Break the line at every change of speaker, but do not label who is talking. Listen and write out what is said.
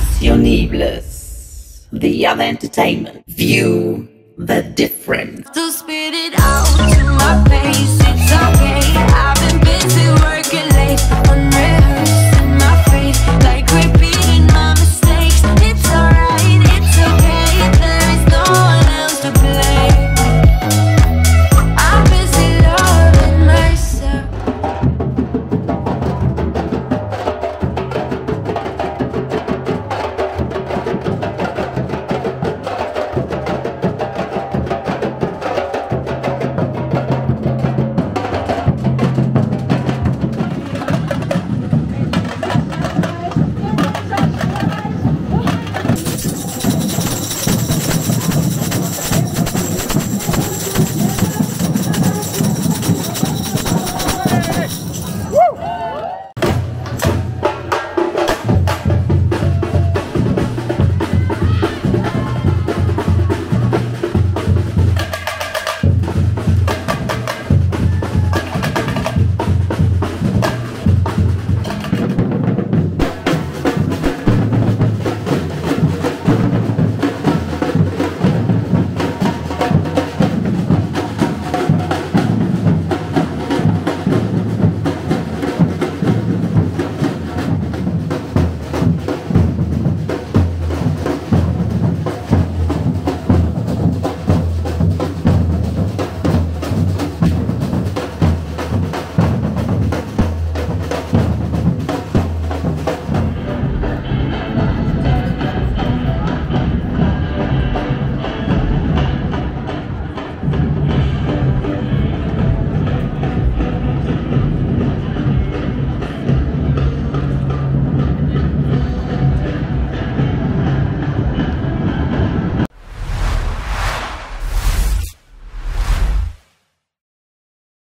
fashionables, the other entertainment. View the difference.
To spit it out to my face, it's okay. I've been busy working late, unreal.